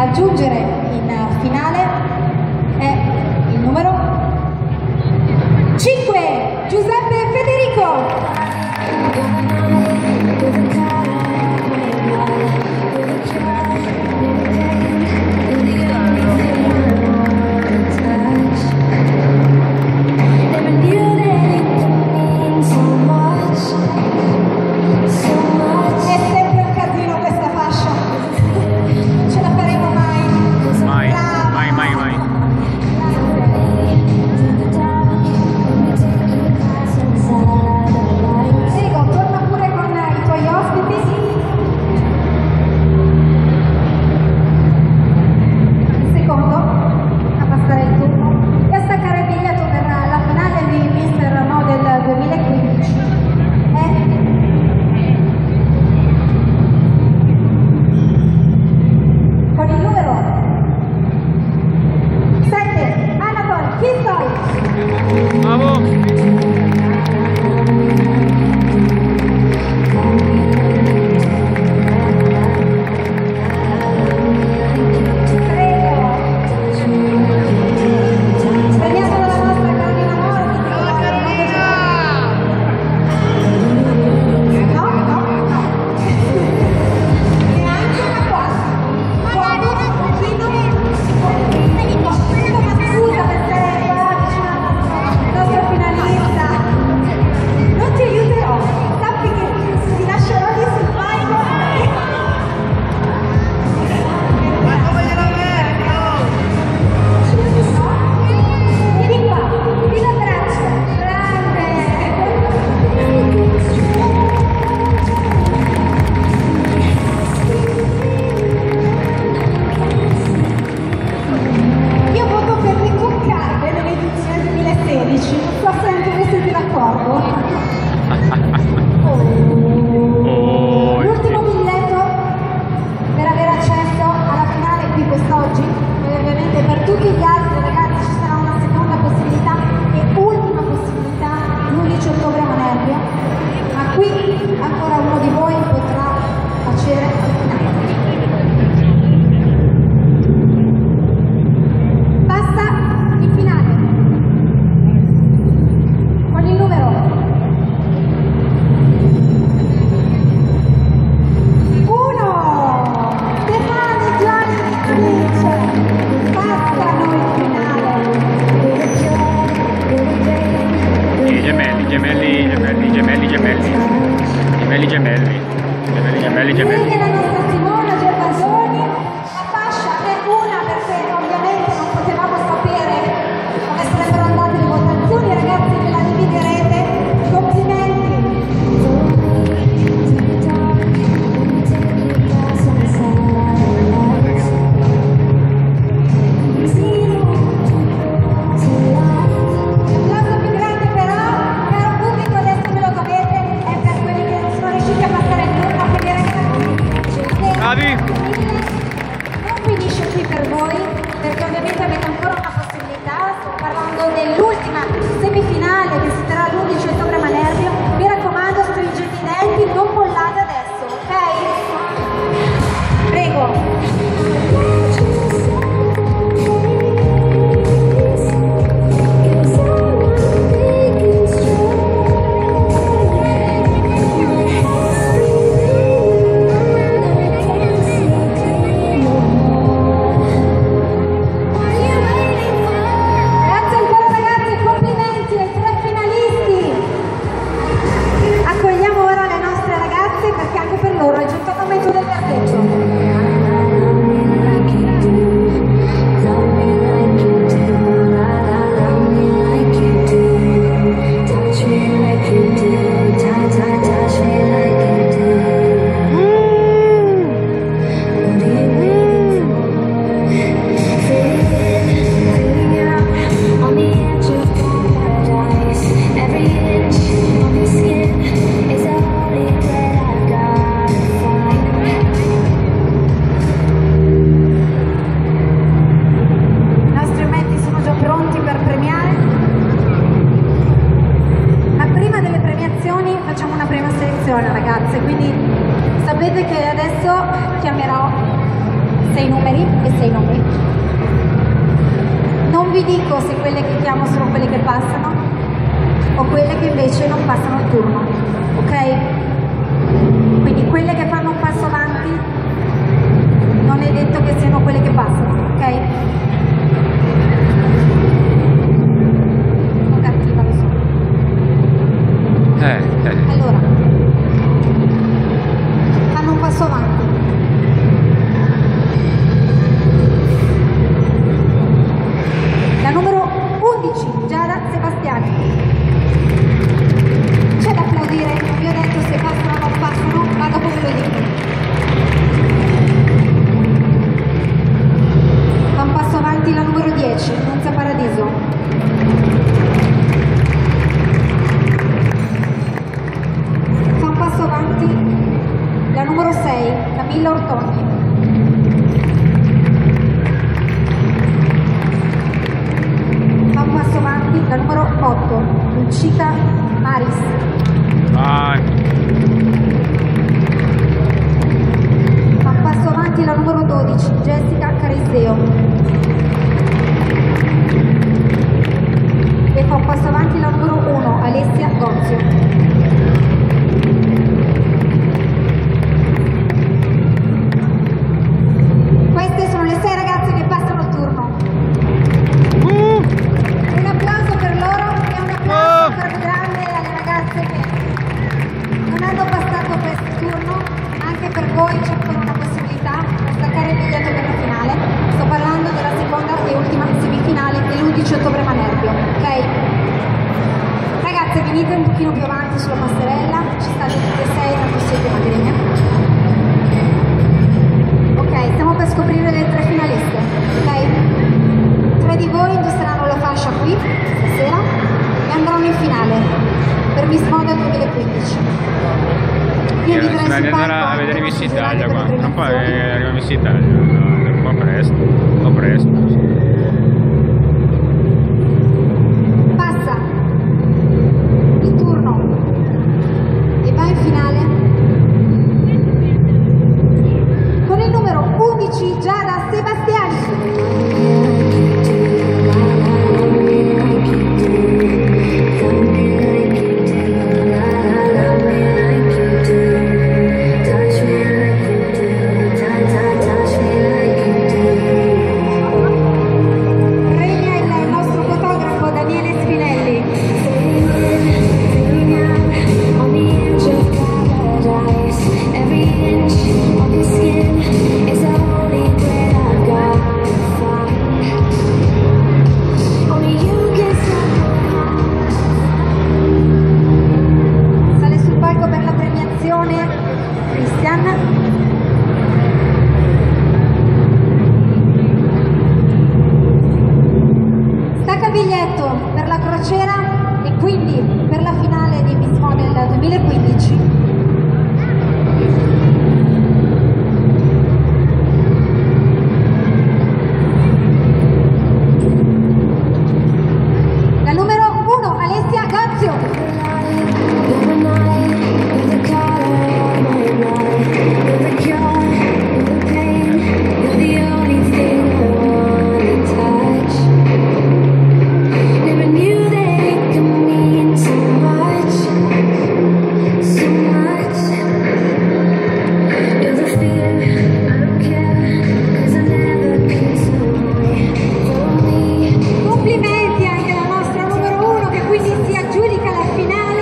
raggiungere in finale è il numero 5, Giuseppe Federico. L'ultimo biglietto per avere accesso alla finale qui quest'oggi, e ovviamente per tutti gli altri ragazzi ci sarà una seconda possibilità e ultima possibilità l'11 ottobre a Manerbio, ma qui ancora uno di voi potrà facere la finale. Passa in finale con il numero 1, Stefano Gianni passano in finale. I gemelli. Quindi la nostra Simona Gervasoni, la fascia è una perché ovviamente non potevamo sapere come sarebbero andate le votazioni, ragazzi ve la dividerete, complimenti. L'applauso più grande però, caro pubblico, adesso me lo dovete, è per quelli che non sono riusciti a passare il turno, per i ragazzi. Bravi! Non finisce qui per voi, perché ovviamente avete ancora una possibilità, sto parlando dell'ultima semifinale che si terrà l'11 ottobre a Manerbio. Mi raccomando, stringete i denti, non mollate adesso, ok? Prego. Grazie ancora ragazzi. dico se quelle che chiamo sono quelle che passano o quelle che invece non passano il turno, ok? Quindi quelle che fanno un passo avanti non è detto che siano quelle che passano, ok? Sono cattiva, lo so. Allora, fanno un passo avanti. La numero 11, Giada Sebastiani. C'è da applaudire, non vi ho detto se passano o non passano, ma dopo ve lo dico. Fa un passo avanti la numero 10, Nunzia Paradiso. Fa un passo avanti la numero 6, Camilla Ortogni. Fa un passo avanti la numero 8, Lucita Maris. Fa un passo avanti la numero 12, Jessica Cariseo. E fa un passo avanti la numero 1, Alessia Gozio. Queste sono le 6 ragazze che passano il turno. Un applauso per loro e un applauso ancora grande alle ragazze che non hanno passato questo turno. Anche per voi c'è ancora una possibilità per staccare il biglietto per la finale. Sto parlando della seconda e ultima semifinale dell'11 ottobre Manerbio, ok? Ragazze, venite un pochino più avanti sulla passerella, ci state tutte e 6, tanto siete magrine. Ok, stiamo per scoprire le 3 finaliste, ok? 3 di voi indosseranno la fascia qui stasera e andranno in finale per Miss Model 2015. Io vi direi sul palco a vedere Miss anche Italia qua. per Non può premiazione. arrivare Miss Italia, no, un po' presto, un po' presto. Passa il turno e va in finale con il numero 11, Giada Sebastiani. Regna il nostro fotografo Daniele Spinelli. Sale sul palco per la premiazione Christian. Stacca biglietto per la crociera e quindi per la finale di Miss Model 2015. La numero 1, Alessia Gozio. Complimenti anche alla nostra numero 1 che quindi si aggiudica la finale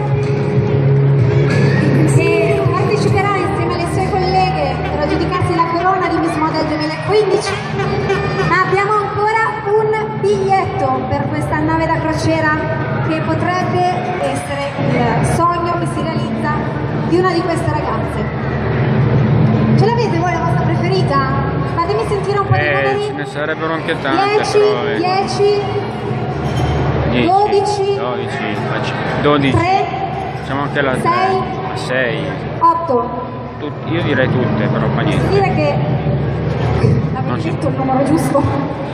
e parteciperà insieme alle sue colleghe per aggiudicarsi la corona di Miss Model 2015. Ma abbiamo ancora un biglietto per questa nave da crociera che potrebbe essere il sogno che si realizza di una di queste ragazze. Ce l'avete voi la vostra preferita? Fatemi sentire un po' di numeri. Ce ne sarebbero anche tante, 10, però 10, 10, 12, 12, 3, facciamo anche la 6, 6. 8. Io direi tutte, però fa niente. Dire che avevi Non ci- detto il numero giusto.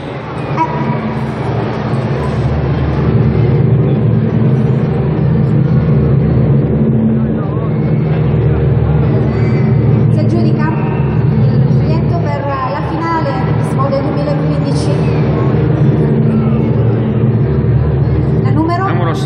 Si aggiudica il biglietto per la finale Miss Model 2015.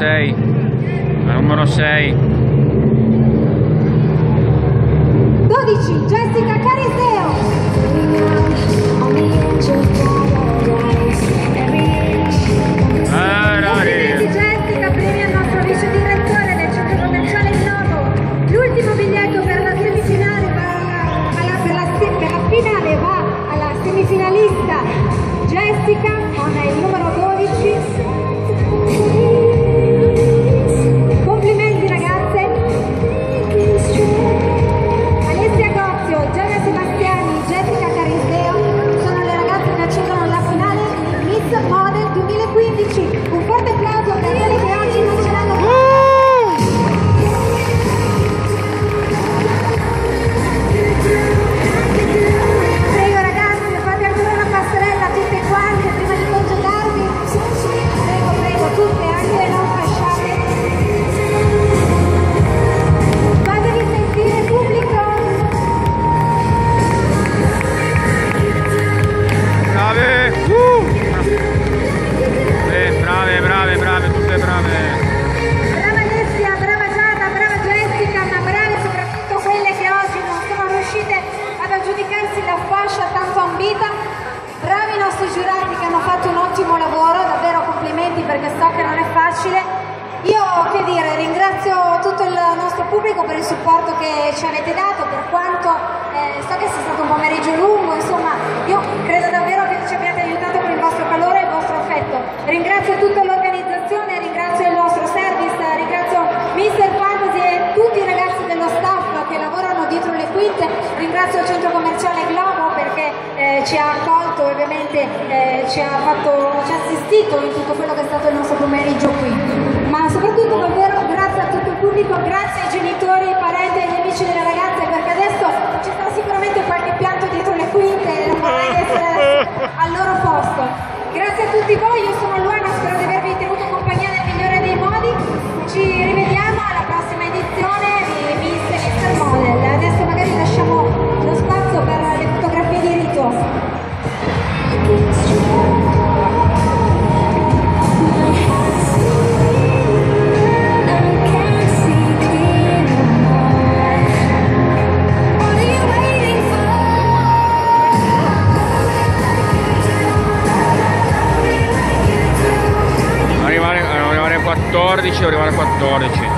6. La numero 6. 12, Jessica Cariseo. Complimenti Jessica, premi al nostro vice direttore del centro commerciale Globo. L'ultimo biglietto per la semifinale per la finale va alla semifinalista Jessica con il numero 12. Complimenti ragazze. Alessia Gozio, Gianna Sebastiani, Jessica Cariseo sono le ragazze che accedono alla finale di Miss Model 2015. Un forte applauso per quelli che oggi non ce l'hanno fatta. Prego ragazzi, fate ancora una passerella tutte quante prima di congedarvi. Prego, tutte, anche non fasciate. Fatevi sentire pubblico. Brave! Brave, tutte brave. Brava Alessia, brava Giada, brava Jessica, ma brave soprattutto quelle che oggi non sono riuscite ad aggiudicarsi la fascia tanto ambita. Bravi i nostri giurati che hanno fatto un ottimo lavoro, davvero complimenti perché so che non è facile. Io, che dire, ringrazio tutto il nostro pubblico per il supporto che ci avete dato, per quanto so che sia stato un pomeriggio lungo, insomma, io credo davvero che ci abbiate aiutato con il vostro calore e il vostro affetto. Ringrazio tutta l'organizzazione, ringrazio il nostro service, ringrazio Mister Fantasy e tutti i ragazzi dello staff che lavorano dietro le quinte, ringrazio il centro commerciale Globo perché ci ha accolto, ovviamente ci ha assistito in tutto quello che è stato il nostro pomeriggio qui. Ma soprattutto davvero grazie a tutto il pubblico, grazie ai genitori, ai parenti e agli amici delle ragazze, perché adesso ci sarà sicuramente qualche pianto dietro le quinte e non vorrei essere al loro posto. Grazie a tutti voi, io sono Luana, spero di avervi tenuto compagnia nel migliore dei modi. Ci rivediamo alla prossima edizione di Miss e Mister Model. Adesso magari lasciamo lo spazio per le fotografie di rito. Arrivare a 14.